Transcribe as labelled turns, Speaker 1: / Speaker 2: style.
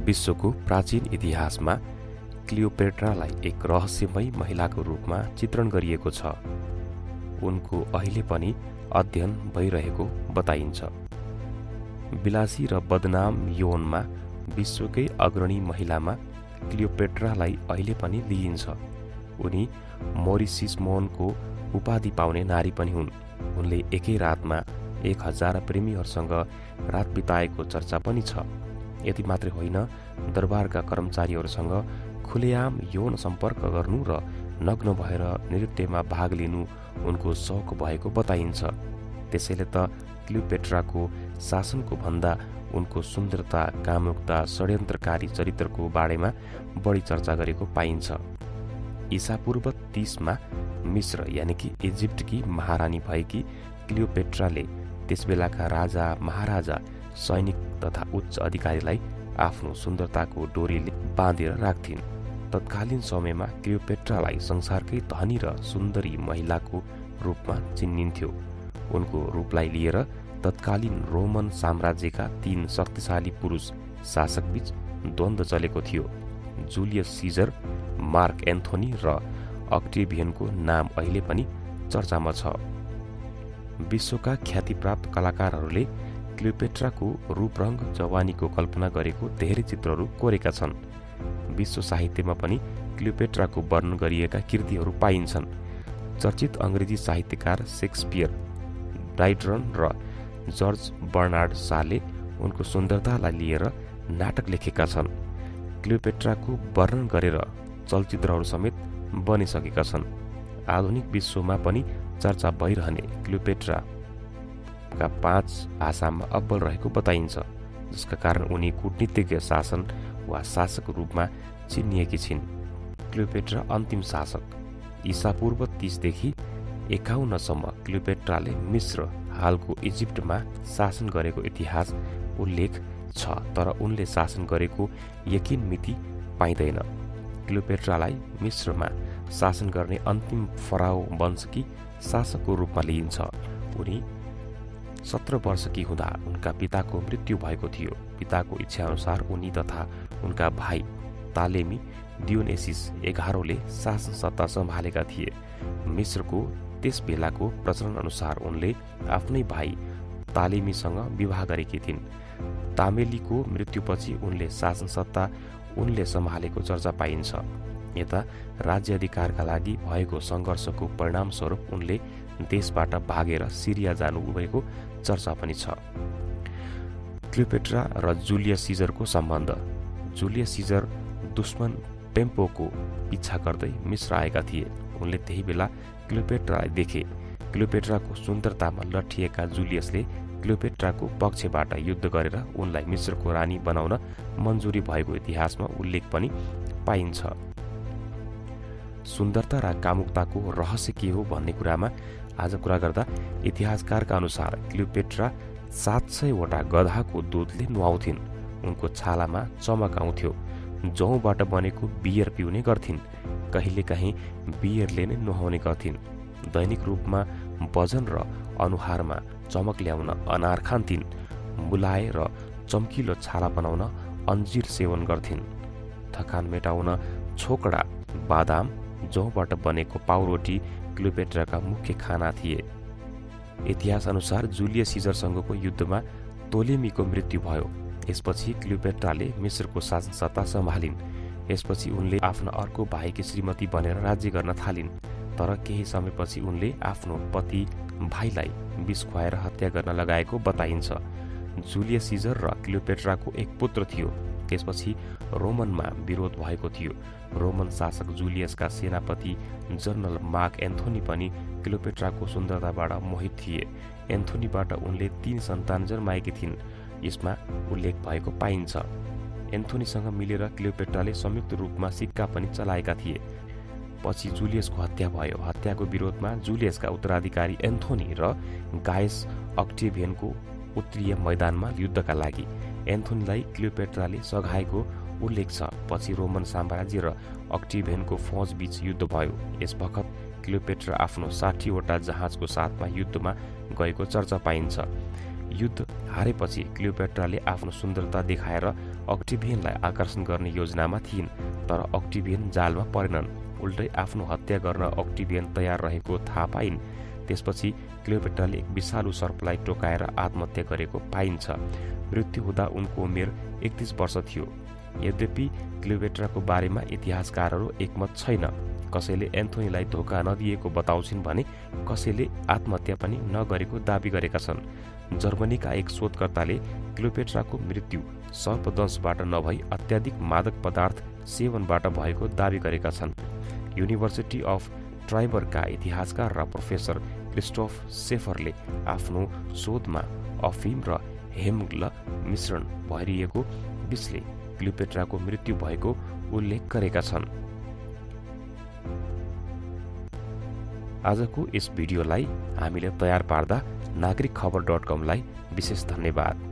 Speaker 1: विश्वको प्राचीन इतिहासमा क्लियोपेट्रालाई एक रहस्यमयी महिलाको रूपमा चित्रण गरिएको छ। उनको अहिले पनि अध्ययन भइरहेको बताइन्छ। विलासी र बदनाम यौनमा विश्वकै अग्रणी महिलामा क्लियोपेट्रालाई अहिले पनि लिइन्छ। उनी मोरिसिसमोनको उपाधि पाउने नारी पनि हुन्। उनले एकै रातमा 1000 प्रेमीहरूसँग रात बिताएको चर्चा पनि छ। यति मात्रै होइन, दरबारका कर्मचारीहरूसँग खुलेआम यौन सम्पर्क गर्नु र नग्न भएर नृत्यमा भाग लिनु उनको शौक भएको बताइन्छ। त्यसैले त क्लियोपेट्राको शासनको भन्दा उनको सुन्दरता, कामुकता, षड्यन्त्रकारी चरित्रको बारेमा बढी चर्चा गरेको पाइन्छ। ईसापूर्व 30 मिस्र यानि कि इजिप्टकी महारानी भएकी क्लियोपेट्राले त्यसबेलाका राजा, महाराजा, सैनिक तथा उच्च अधिकारीलाई आफ्नो सुन्दरताको डोरीले बाँधेर राख्थिन्। तत्कालीन समयमा क्लियोपेट्रालाई संसारकै धनी र सुन्दरी महिलाको रूपमा चिनिन्थ्यो। उनको रूपलाई लिएर तत्कालीन रोमन साम्राज्यका 3 शक्तिशाली पुरुष शासकबीच द्वन्द्व चलेको थियो। जुलियस सिजर, मार्क एन्थोनी र अक्टेभियनको नाम अहिले पनि चर्चामा छ। विश्वका ख्यातिप्राप्त कलाकारहरूले क्लियोपेट्राको रूपरंग, जवानीको कल्पना गरेको धेरै चित्रहरू कोरेका छन्। विश्व साहित्यमा पनि क्लियोपेट्राको वर्णन गरिएका कृतिहरू पाइन्छन्। चर्चित अंग्रेजी साहित्यकार शेक्सपियर, ड्राइडन र जर्ज बर्नार्ड शाले उनको सुन्दरतालाई लिएर नाटक लेखेका छन्। क्लियोपेट्राको वर्णन गरेर चलचित्रहरू समेत बनिसकेका छन्। आधुनिक विश्वमा पनि चर्चा भइरहने क्लियोपेट्राका 5 भाषामा अब्बल रहेको बताइन्छ, जसका कारण उनी कूटनीतिज्ञ शासन वा शासक रूपमा चिनिएकी छिन्। क्लियोपेट्रा अन्तिम शासक। ईसापूर्व 30 देखि 51 सम्म क्लियोपेट्राले मिस्र, हालको इजिप्टमा शासन गरेको इतिहास उल्लेख छ, तर उनले शासन गरेको यकिन मिति पाइँदैन। क्लियोपेट्रालाई मिस्रमा शासन गर्ने अन्तिम फराओ वंशकी शासकको रूपमा लिइन्छ। उनी 17 वर्षकी हुँदा उनका पिताको मृत्यु भएको थियो। पिताको इच्छाअनुसार उनी तथा उनका भाइ तालेमी डियोनेसिस 11औंले शासन सत्ता सम्हालेका थिए। मिस्रको त्यस बेलाको प्रचलन अनुसार उनले आफ्नै भाइ तालेमीसँग विवाह गरेकी थिइन्। तामेलीको मृत्युपछि उनले शासन सत्ता उनले सम्हालेको चर्चा पाइन्छ। यता राज्य अधिकारका लागि भएको सङ्घर्षको परिणामस्वरूप उनले देशबाट भागेर सिरिया जानुभएको चर्चा पनि छ। क्लियोपेट्रा र जुलियस सिजरको सम्बन्ध। जुलियस सिजर दुश्मन पेम्पोको पिछा गर्दै मिस्र आएका थिए। उनले त्यही बेला क्लियोपेट्रालाई देखे। क्लियोपेट्राको सुन्दरतामा लट्ठिएका जुलियसले क्लियोपेट्राको पक्षबाट युद्ध गरेर उनलाई मिस्रको रानी बनाउन मन्जुरी भएको इतिहासमा उल्लेख पनि पाइन्छ। सुन्दरता र कामुकताको रहस्य के हो भन्ने कुरामा आज कुरा गर्दा इतिहासकारका अनुसार क्लियोपेट्रा 700 वटा गधाको दूधले नुहाउँथिन्। उनको छालामा चमक आउँथ्यो। जौबाट बनेको बियर पिउने गर्थिन्। कहिलेकाहीँ बियरले नै नुहाउने गर्थिन्। दैनिक रूपमा वजन र अनुहारमा चमक ल्याउन अनार खान्थिन्। मुलाय र चम्किलो छाला बनाउन अन्जीर सेवन गर्थिन्। थकान मेटाउन छोकडा, बादाम, जौबाट बनेको पाउरोटी क्लियोपेट्राका मुख्य खाना थिए। इतिहास अनुसार जुलियस सिजरसँगको युद्धमा तोलेमीको मृत्यु भयो। यसपछि क्लियोपेट्राले मिस्रको शासन सत्ता सम्हालिन्। यसपछि उनले आफ्ना अर्को भाइकी श्रीमती बनेर राज्य गर्न थालिन्। तर केही समयपछि उनले आफ्नो पति भाइलाई विष खुवाएर हत्या गर्न लगाएको बताइन्छ। जुलियस सिजर र क्लियोपेट्राको एक पुत्र थियो। त्यसपछि रोमनमा विरोध भएको थियो। रोमन शासक जुलियसका सेनापति जनरल मार्क एन्थोनी पनि क्लियोपेट्राको सुन्दरताबाट मोहित थिए। एन्थोनीबाट उनले 3 सन्तान जन्माएकी थिइन्। यसमा उल्लेख भएको पाइन्छ। एन्थोनीसँग मिलेर क्लियोपेट्राले संयुक्त रूपमा सिक्का पनि चलाएका थिए। पछि जुलियसको हत्या भयो। हत्याको विरोधमा जुलियसका उत्तराधिकारी एन्थोनी र गायस अक्टेभियनको उत्तरीय मैदानमा युद्धका लागि एन्थोनीलाई क्लियोपेट्राले सघाएको उल्लेख छ। पछि रोमन साम्राज्य र अक्टेभियनको फौज बीच युद्ध भयो। यस बखत क्लियोपेट्रा आफ्नो 60 वटा जहाजको साथमा युद्धमा गएको चर्चा पाइन्छ। युद्ध हारेपछि क्लियोपेट्राले आफ्नो सुन्दरता देखाएर अक्टिभियनलाई आकर्षण गर्ने योजनामा थिइन्, तर अक्टिभियन जालमा परेनन्। उल्टै आफ्नो हत्या गर्न अक्टिभियन तयार रहेको थाहा पाइन्। त्यसपछि क्लियोपेट्राले एक विषालु सर्पलाई टोकाएर आत्महत्या गरेको पाइन्छ। मृत्यु हुँदा उनको उमेर 31 वर्ष थियो। यद्यपि क्लियोपेट्राको बारेमा इतिहासकारहरू एकमत छैन। कसैले एन्थोनीलाई धोका नदिएको बताउँछिन् भने कसैले आत्महत्या पनि नगरेको दाबी गरेका छन्। जर्मनीका एक शोधकर्ताले क्लियोपेट्राको मृत्यु सर्पदंशबाट नभई अत्याधिक मादक पदार्थ सेवनबाट भएको दाबी गरेका छन्। युनिभर्सिटी अफ ट्राइबरका इतिहासकार र प्रोफेसर क्रिस्टोफ सेफरले आफ्नो शोधमा अफिम र हेम्ल मिश्रण भरिएको विषले क्लियोपेट्राको मृत्यु भएको उल्लेख गरेका छन्। आजको यस भिडियोलाई हामीले तयार पार्दा नागरिकखबर.com लाई विशेष धन्यवाद।